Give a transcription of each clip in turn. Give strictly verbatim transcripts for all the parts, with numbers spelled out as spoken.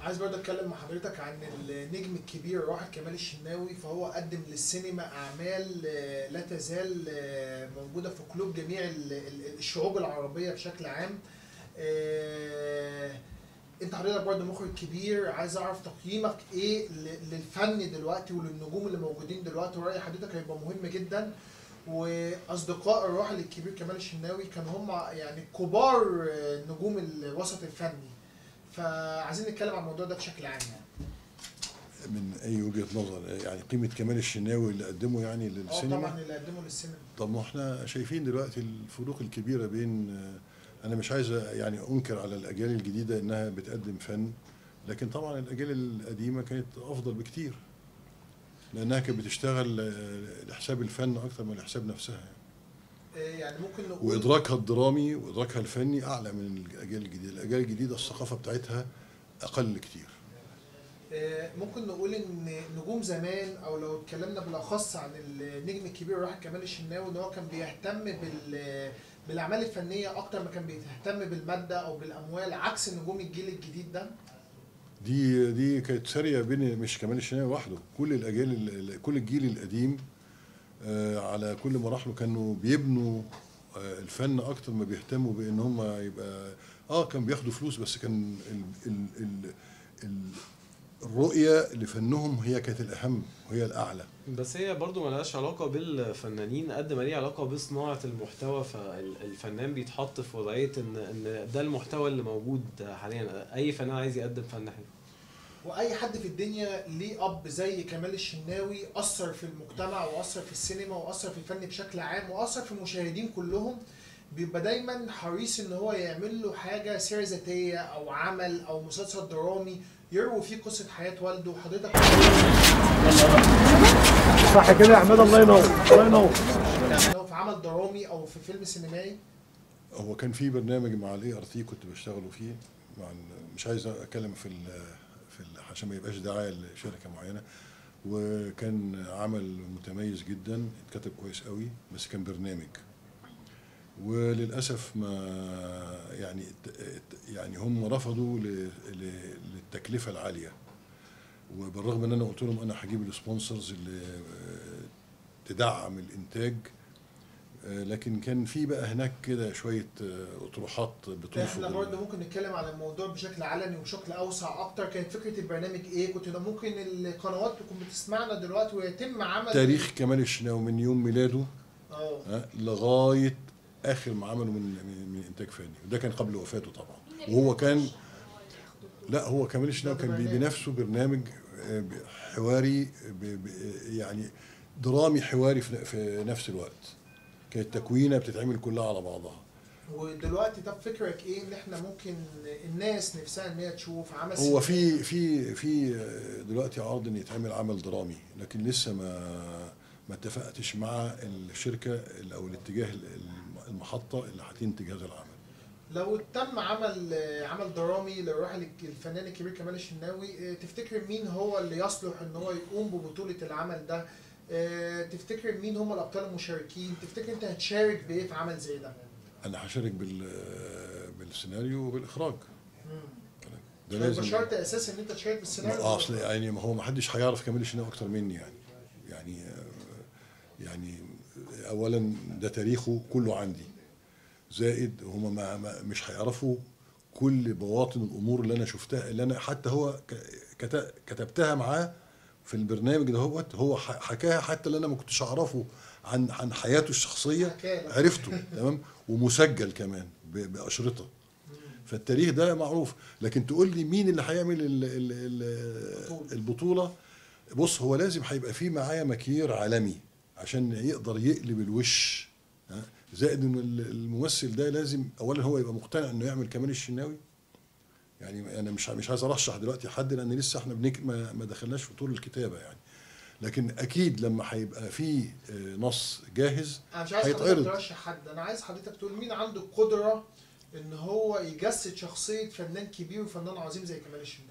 عايز برضه اتكلم مع حضرتك عن النجم الكبير الراحل كمال الشناوي. فهو قدم للسينما اعمال آه، لا تزال آه، موجوده في قلوب جميع ال- ال- الشعوب العربيه بشكل عام. آه، انت حضرتك برضه مخرج كبير، عايز اعرف تقييمك ايه ل- للفن دلوقتي وللنجوم اللي موجودين دلوقتي، ورأي حضرتك هيبقى مهم جدا. واصدقاء الراحل الكبير كمال الشناوي كانوا هم يعني كبار آه، نجوم الوسط الفني. فعايزين نتكلم عن الموضوع ده بشكل عام يعني. من اي وجهة نظر يعني قيمة كمال الشناوي اللي قدمه يعني اه للسينما؟ طبعا اللي قدمه للسينما. طب ما احنا شايفين دلوقتي الفروق الكبيرة بين، انا مش عايز يعني انكر على الاجيال الجديدة انها بتقدم فن، لكن طبعا الاجيال القديمة كانت افضل بكتير، لانها كانت بتشتغل لحساب الفن اكتر من لحساب نفسها يعني. آه، يعني ممكن نقول وادراكها الدرامي وادراكها الفني اعلى من الاجيال الجديدة. الاجيال الجديدة الثقافة بتاعتها اقل كتير. آه، ممكن نقول ان نجوم زمان، او لو اتكلمنا بالاخص عن النجم الكبير الراحل كمال الشناوي، ان هو كان بيهتم بال بالاعمال الفنيه اكتر ما كان بيهتم بالماده او بالاموال، عكس نجوم الجيل الجديد ده. دي دي كانت ساريه بين مش كمال الشناوي لوحده، كل الاجيال ال- كل الجيل القديم آه، على كل مراحله كانوا بيبنوا آه، الفن اكتر ما بيهتموا بان هم يبقى اه كان بياخدوا فلوس، بس كان ال ال ال ال الرؤيه لفنهم هي كانت الاهم وهي الاعلى. بس هي برضو ملهاش علاقة بالفنانين قد ما ليه علاقة بصناعة المحتوى. فالفنان بيتحط في وضعية ان ان ده المحتوى اللي موجود حاليا. اي فنان عايز يقدم فن حلو. واي حد في الدنيا ليه اب زي كمال الشناوي اثر في المجتمع واثر في السينما واثر في الفن بشكل عام واثر في المشاهدين كلهم، بيبقى دايما حريص ان هو يعمل له حاجه سيره ذاتيه او عمل او مسلسل درامي يروي فيه قصه حياه والده. وحضرتك صح كده يا عماد، الله ينور الله ينور. يعني لو في عمل درامي او في فيلم سينمائي. هو كان في برنامج مع الاي ار تي كنت بشتغله فيه مع ال- مش عايز اتكلم في ال في ال عشان ما يبقاش دعايه لشركه معينه، وكان عمل متميز جدا، اتكتب كويس قوي، بس كان برنامج. وللاسف ما يعني يعني هم رفضوا ل- ل- للتكلفه العاليه، وبالرغم ان انا قلت لهم انا هجيب السبونسرز اللي تدعم الانتاج، لكن كان في بقى هناك كده شويه اطروحات بترفض. احنا برضه ممكن نتكلم على الموضوع بشكل علني وبشكل اوسع اكتر. كانت فكره البرنامج ايه؟ كنت ده ممكن القنوات تكون بتسمعنا دلوقتي ويتم عمل تاريخ كمال الشناوي من يوم ميلاده اه ها، لغايه اخر ما عمله من من, من انتاج فني، وده كان قبل وفاته طبعا. وهو كان لا هو كمال الشناوي كان بي- بنفسه برنامج آه، ب- حواري ب- ب- يعني درامي حواري في في نفس الوقت. كانت تكوينه بتتعمل كلها على بعضها. ودلوقتي طب فكرك ايه ان احنا ممكن الناس نفسها ان هي تشوف عمل هو سينمائي؟ في في في دلوقتي عرض ان يتعمل عمل درامي، لكن لسه ما ما اتفقتش مع الشركه ال- او الاتجاه ال- المحطه اللي هتنتج هذا العمل. لو تم عمل عمل درامي للراحل الفنان الكبير كمال الشناوي، تفتكر مين هو اللي يصلح ان هو يقوم ببطولة العمل ده؟ تفتكر مين هم الابطال المشاركين؟ تفتكر انت هتشارك بايه في عمل زي ده؟ انا هشارك بال بالسيناريو وبالاخراج. مم. ده هيبقى لازم. شرط اساسي ان انت تشارك بالسيناريو؟ ما اصل يعني ما هو ما حدش هيعرف كمال الشناوي اكتر مني يعني. يعني يعني اولا ده تاريخه كله عندي، زائد هم ما ما مش هيعرفوا كل بواطن الامور اللي انا شفتها، اللي انا حتى هو ك- كت- كتبتها معاه في البرنامج ده. هو هو ح- حكاها حتى اللي انا ما كنتش اعرفه عن عن حياته الشخصيه، حكالك. عرفته تمام، ومسجل كمان ب- باشرطه. فالتاريخ ده معروف. لكن تقول لي مين اللي هيعمل ال- ال- ال- البطوله؟ بص، هو لازم هيبقى فيه معايا مكير عالمي عشان يقدر يقلب الوش. ها؟ زائد ان الممثل ده لازم اولا هو يبقى مقتنع انه يعمل كمال الشناوي. يعني انا مش مش عايز ارشح دلوقتي حد، لان لسه احنا بنك ما, ما دخلناش في طور الكتابه يعني. لكن اكيد لما هيبقى فيه آه، نص جاهز انا مش عايز حضرتك هيتعرض. ترشح حد، انا عايز حضرتك تقول مين عنده القدرة ان هو يجسد شخصية فنان كبير وفنان عظيم زي كمال الشناوي.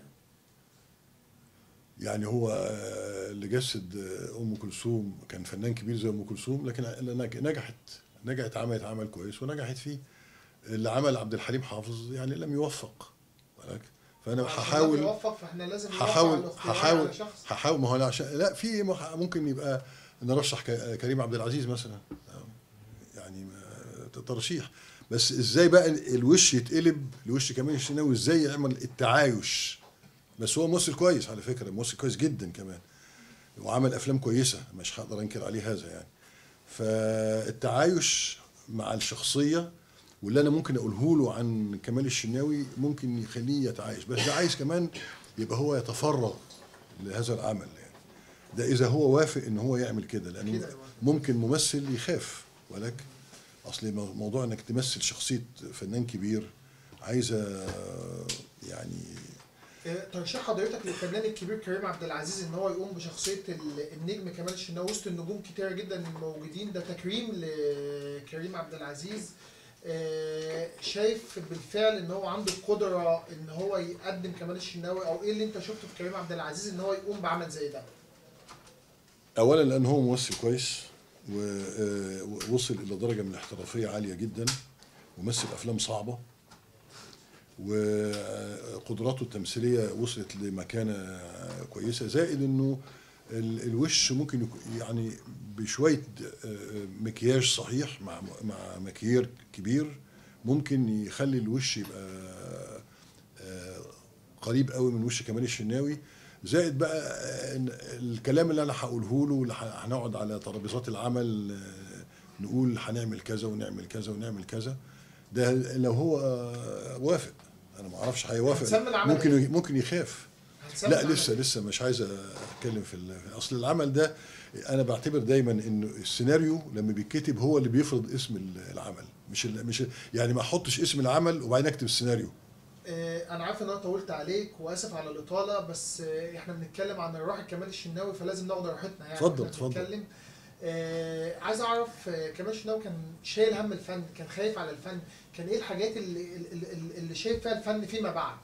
يعني هو آه، اللي جسد آه، ام كلثوم كان فنان كبير زي ام كلثوم، لكن نج- نجحت نجحت عملت عمل كويس ونجحت فيه. اللي عمل عبد الحليم حافظ يعني لم يوفق بالك. فانا عشان هحاول يوفق، فاحنا لازم نوفق هحاول على اختيار هحاول على شخص. هحاول ما هو أنا عشان لا في مح- ممكن يبقى نرشح ك- كريم عبد العزيز مثلا، يعني ما- ترشيح. بس ازاي بقى ال- الوش يتقلب لوش كمال الشناوي، ازاي يعمل التعايش. بس هو ممثل كويس على فكره، ممثل كويس جدا كمان، وعمل افلام كويسه مش هقدر انكر عليه هذا يعني. فالتعايش مع الشخصيه، واللي انا ممكن اقوله له عن كمال الشناوي ممكن يخليه يتعايش، بس ده عايز كمان يبقى هو يتفرغ لهذا العمل يعني. ده اذا هو وافق ان هو يعمل كده، لانه كده. ممكن ممثل يخاف، ولكن اصل موضوع انك تمثل شخصيه فنان كبير عايزه يعني. آه، ترشيح حضرتك للفنان الكبير كريم عبد العزيز ان هو يقوم بشخصيه ال- النجم كمال الشناوي وسط النجوم كتيره جدا الموجودين، ده تكريم لكريم عبد العزيز. آه، شايف بالفعل ان هو عنده القدره ان هو يقدم كمال الشناوي، او ايه اللي انت شفته في كريم عبد العزيز ان هو يقوم بعمل زي ده؟ اولا لان هو ممثل كويس ووصل الى درجه من الاحترافيه عاليه جدا، ومثل افلام صعبه، وقدراته التمثيليه وصلت لمكانه كويسه، زائد انه ال- الوش ممكن يكون يعني بشويه مكياج صحيح مع مع مكيير كبير ممكن يخلي الوش يبقى قريب قوي من وش كمال الشناوي. زائد بقى إن الكلام اللي انا هقوله له، اللي هنقعد على ترابيزات العمل نقول هنعمل كذا ونعمل كذا ونعمل كذا، ده لو هو وافق. انا ما اعرفش هيوافق، هتسمي العمل ممكن إيه؟ ممكن يخاف. هتسمي لا العمل لسه إيه؟ لسه مش عايز اتكلم في ال- اصل العمل ده انا بعتبر دايما انه السيناريو لما بيتكتب هو اللي بيفرض اسم ال- العمل، مش ال- مش يعني ما احطش اسم العمل وبعدين اكتب السيناريو. آه، انا عارف ان انا طولت عليك واسف على الاطاله، بس آه، احنا بنتكلم عن الراحل كمال الشناوي فلازم ناخد راحتنا يعني. اتفضل، واحنا اتفضل. بنتكلم. آه، عايز اعرف آه، كمال الشناوي كان شايل هم الفن، كان خايف على الفن، كان ايه الحاجات اللي اللي, اللي شايف فيها الفن فيما بعد؟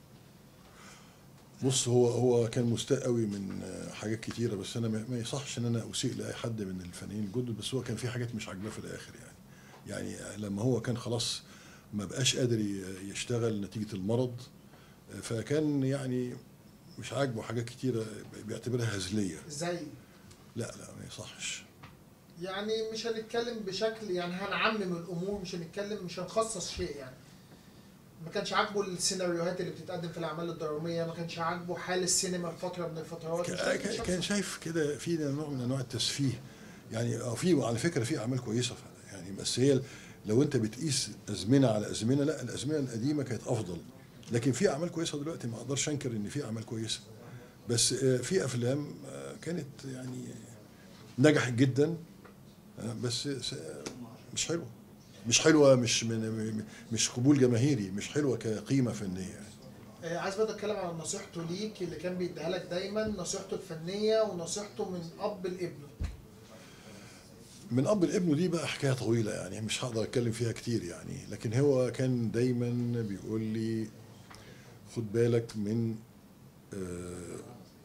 بص هو هو كان مستاء قوي من حاجات كتيره، بس انا ما ما يصحش ان انا اسيء لاي حد من الفنانين الجدد، بس هو كان في حاجات مش عاجباه في الاخر يعني. يعني لما هو كان خلاص ما بقاش قادر ي- يشتغل نتيجه المرض، فكان يعني مش عاجبه حاجات كتيره بيعتبرها هزليه. ازاي؟ لا لا ما يصحش. يعني مش هنتكلم بشكل يعني هنعمم الامور، مش هنتكلم مش هنخصص شيء يعني. ما كانش عاجبه السيناريوهات اللي بتتقدم في الاعمال الدراميه، ما كانش عاجبه حال السينما في فتره من الفترات. مش لازم كان شخص. كان شايف كده في نوع من انواع التسفيه يعني. آه، في على فكره في اعمال كويسه يعني، بس هي لو انت بتقيس ازمنه على ازمنه، لا الازمنه القديمه كانت افضل، لكن في اعمال كويسه دلوقتي ما اقدرش انكر ان في اعمال كويسه. بس آه، في افلام آه، كانت يعني نجحت جدا، آه، بس س- مش حلوه مش حلوه مش من مش قبول جماهيري، مش حلوه كقيمه فنيه يعني. آه، عايز برضه اتكلم على نصيحته ليك اللي كان بيديها لك دايما، نصيحته الفنيه ونصيحته من اب لابنه. من اب لابنه دي بقى حكايه طويله يعني، مش هقدر اتكلم فيها كتير يعني، لكن هو كان دايما بيقول لي خد بالك من آه،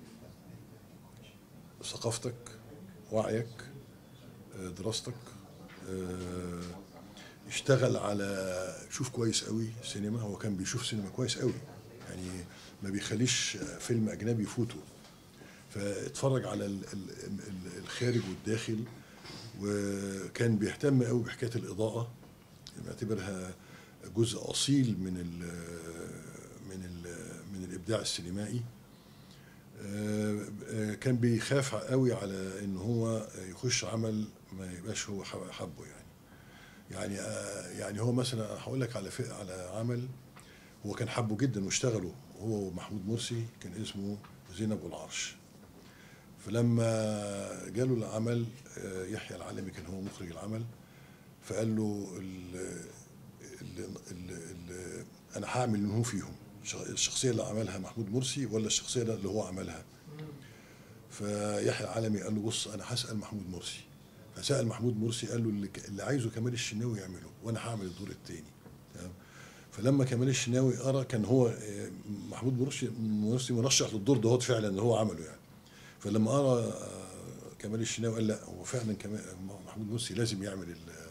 ثقافتك، وعيك، آه، دراستك، آه، اشتغل على شوف كويس قوي سينما. هو كان بيشوف سينما كويس قوي يعني، ما بيخليش فيلم اجنبي يفوته، فاتفرج على ال- ال- ال- الخارج والداخل. وكان بيهتم قوي بحكايه الاضاءه، بيعتبرها جزء اصيل من ال من ال من الابداع السينمائي. آه، آه، كان بيخاف قوي على ان هو يخش عمل ما يبقاش هو حب- حبه يعني. يعني آه، يعني هو مثلا هقول لك على فئة على عمل هو كان حبه جدا واشتغله هو ومحمود مرسي، كان اسمه زينب والعرش. فلما جاله العمل آه، يحيى العلمي كان هو مخرج العمل، فقال له ال ال ال ال انا هعمل من هو فيهم الشخصيه اللي عملها محمود مرسي ولا الشخصيه اللي هو عملها. فيحيى العلمي قال له بص انا هسال محمود مرسي. فسال محمود مرسي قال له اللي, اللي عايزه كمال الشناوي يعمله وانا هعمل الدور الثاني. تمام. فلما كمال الشناوي ارى كان هو آه، محمود مرسي مرسي مرشح للدور ده فعلا اللي هو عمله يعني. فلما ارى آه، كمال الشناوي قال لا هو فعلا كمان محمود مرسي لازم يعمل ال-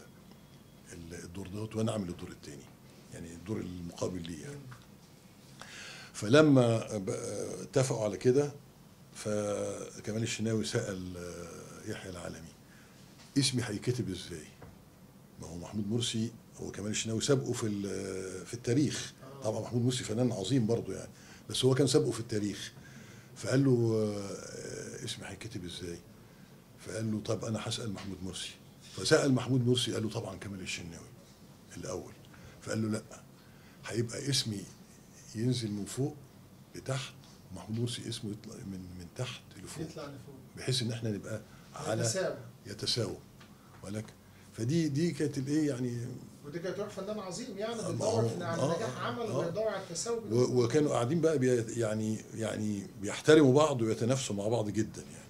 ال- الدور ده وانا اعمل الدور الثاني، يعني الدور المقابل ليه يعني. ف فلما ب- اتفقوا على كده، فكمال الشناوي سأل آه، يحيى العالمي اسمي هيكتب ازاي؟ ما هو محمود مرسي هو كمال الشناوي سابقه في ال- في التاريخ. طبعا محمود مرسي فنان عظيم برضه يعني، بس هو كان سابقه في التاريخ. فقال له آه، اسمي هيكتب ازاي؟ فقال له طب انا هسأل محمود مرسي. فسأل محمود مرسي قال له طبعا كمال الشناوي الاول. فقال له لا، هيبقى اسمي ينزل من فوق لتحت، ومحمود مرسي اسمه يطلع من من تحت لفوق، يطلع لفوق بحيث ان احنا نبقى على يتساوى. يتساوى. ولك فدي دي كانت الايه يعني. ودي كانت روح فنان عظيم يعني، آه، بيدور آه، في- على آه، نجاح عمل آه. وبيدور على التساوي. و- وكانوا قاعدين بقى بي يعني يعني بيحترموا بعض ويتنافسوا مع بعض جدا يعني.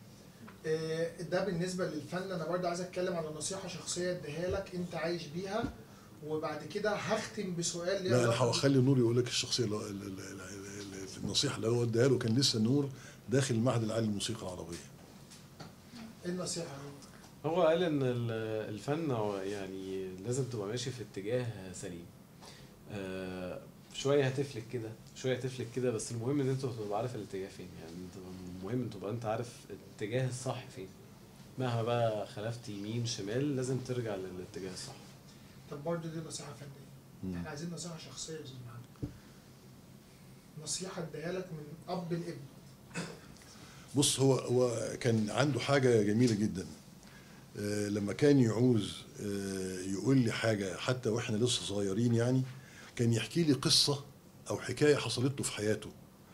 آه، ده بالنسبه للفن. انا برضه عايز اتكلم على نصيحه شخصيه اديها لك انت عايش بيها، وبعد كده هختم بسؤال ليه لا انا علاقة هخلي نور يقول لك الشخصيه اللي- ال- ال- ال- ال- النصيحه اللي هو اداها له. كان لسه نور داخل المعهد العالي للموسيقى العربيه. ايه النصيحه؟ هو قال ان ال- الفن هو يعني لازم تبقى ماشي في اتجاه سليم. آه، شويه هتفلك كده شويه هتفلك كده، بس المهم ان انت تبقى عارف الاتجاه فين. يعني انت المهم تبقى انت عارف الاتجاه الصح فين. مهما بقى خلفت يمين شمال لازم ترجع للاتجاه الصح. طب برضه دي نصيحه فنيه. مم. احنا عايزين نصيحه شخصيه يا استاذ محمد. نصيحه اديها لك من اب لابن. بص هو هو كان عنده حاجه جميله جدا. آه، لما كان يعوز آه، يقول لي حاجه حتى واحنا لسه صغيرين يعني، كان يحكي لي قصه او حكايه حصلت له في حياته.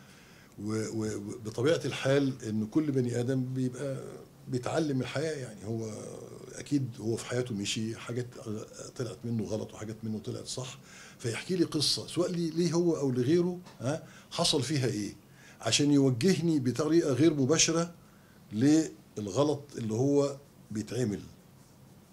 وبطبيعه الحال ان كل بني ادم بيبقى بيتعلم الحياه يعني. هو اكيد هو في حياته مشي حاجات طلعت منه غلط وحاجات منه طلعت صح، فيحكي لي قصه سواء لي ليه هو او لغيره، ها حصل فيها ايه، عشان يوجهني بطريقه غير مباشره للغلط اللي هو بيتعمل.